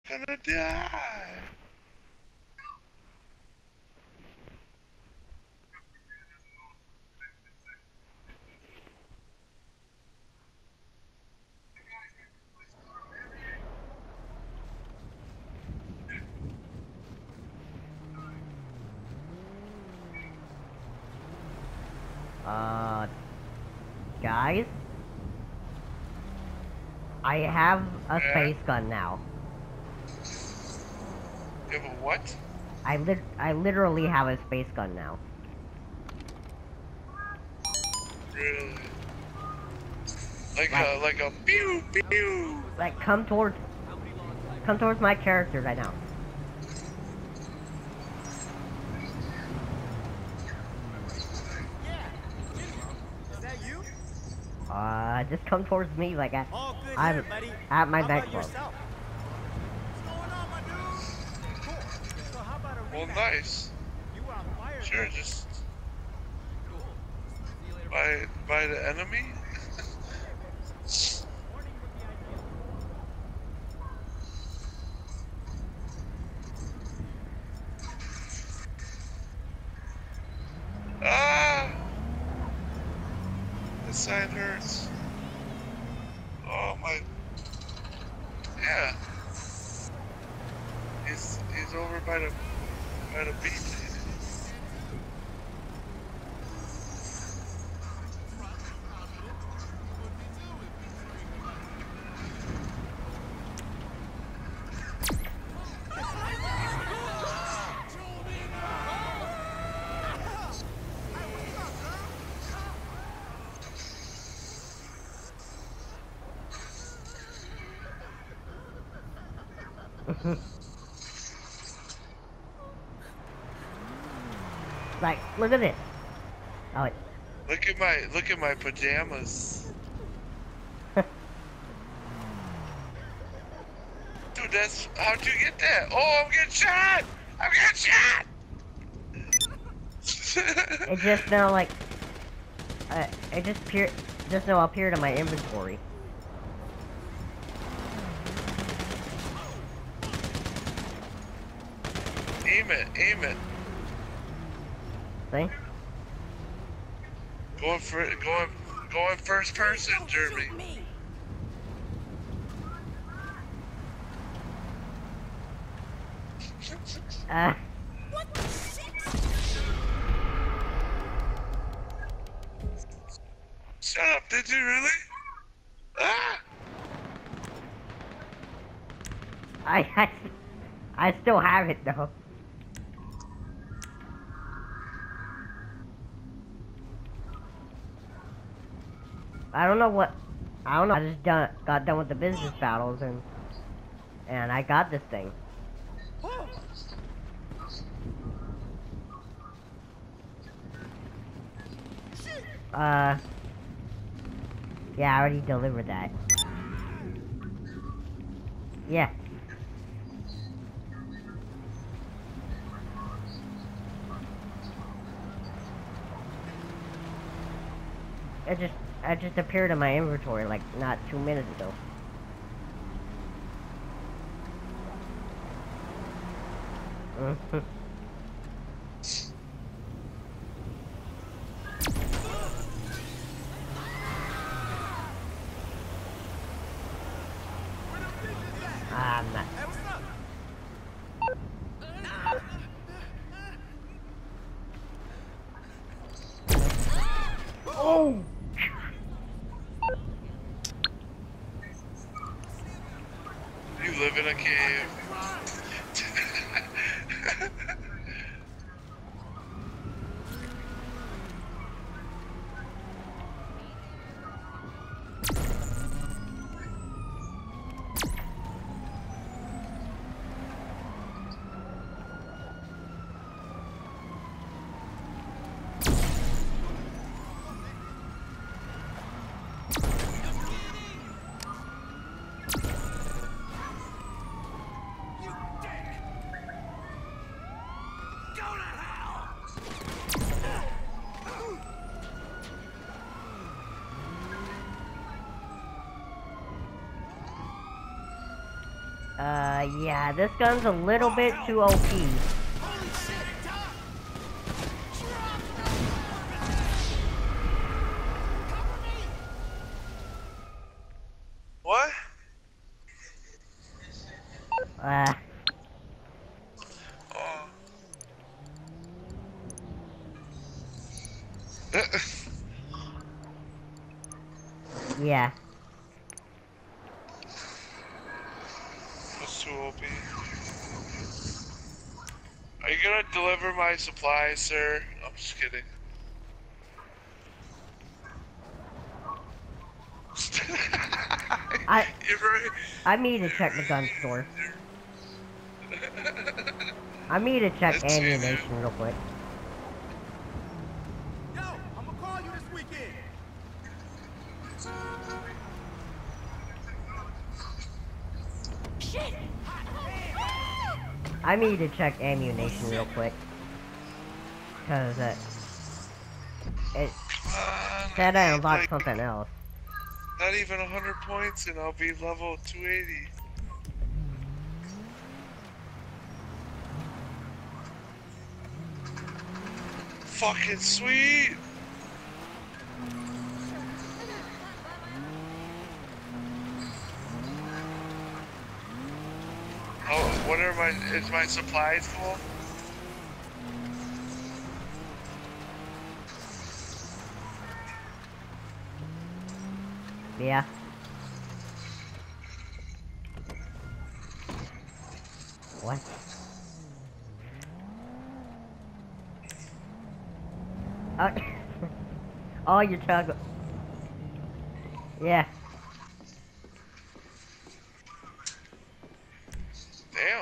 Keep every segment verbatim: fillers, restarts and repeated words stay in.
Gonna die. Uh, guys? I have a Yeah. space gun now. You have a what? I lit- I literally have a space gun now. Really? Like, Like- a like a pew pew. Like, come towards, come towards my character right now. Uh, just come towards me, like I, All good I'm here, buddy. at my How back about club. yourself? What's going on, my dude? Cool. So how about a Well, rematch? nice. You were on fire. Sure, though. just Cool. See you later. by by the enemy. Morning would be ideal. Ah! The side hurts. Oh my. Yeah. He's he's over by the by the beach. Like, look at this. Oh, wait. Look at my look at my pajamas. Dude, that's how'd you get that? Oh, I'm getting shot! I'm getting shot! It just now, like, uh, it just appeared, just now appeared in my inventory. Aim it, aim it. See? Going for going going first person, Jeremy. Uh, Shut up, did you really? Ah! I, I, I still have it though. I don't know what, I don't know. I just done, got done with the business battles and, and I got this thing. Uh, yeah, I already delivered that. Yeah. It just, it just appeared in my inventory like not two minutes ago. Mhm. I'm not. Oh! You live in a cave. Uh, yeah, this gun's a little bit too O P. Holy shit, Doc! Cover me! What? Uh, Oh. yeah. That's too O P. Are you gonna deliver my supplies, sir? I'm just kidding. I You're right. I need to check the gun store. I need to check Let's see, dude. ammunition real quick. Yo, I'm gonna call you this weekend. Shit! I need to check ammunition real quick. Cause uh, it Uh, said I need, unlocked like, something else. Not even one hundred points and I'll be level two eighty. Fucking sweet! Oh, what are my, is my supplies full? Yeah. What? Oh, oh, you're talking. Yeah. Damn.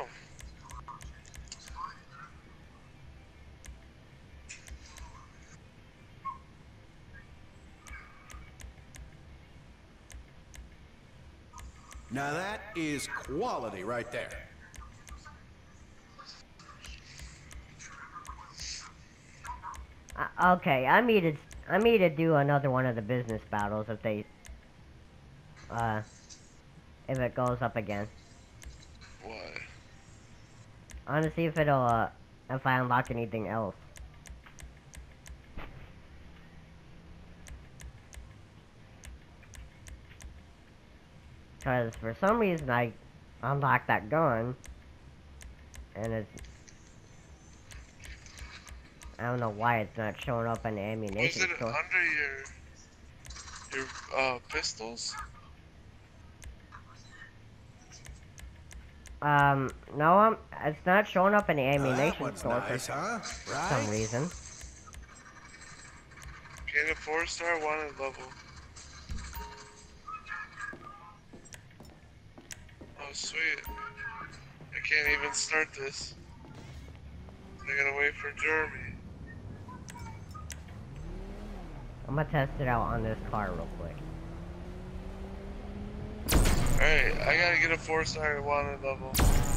Now that is quality right there. Uh, okay, I need to. I need to do another one of the business battles if they. Uh. If it goes up again. What? I want to see if it'll. Uh, if I unlock anything else. Because for some reason I unlocked that gun. And it's. I don't know why it's not showing up in the Was ammunition it store. under your your uh pistols? Um, no, I'm, it's not showing up in the Now that ammunition one's store nice, for huh? some Right? reason. Gain a four star wanted level. Oh sweet. I can't even start this. I gotta wait for Jeremy. I'm gonna test it out on this car real quick. Alright, I gotta get a four star wanted level.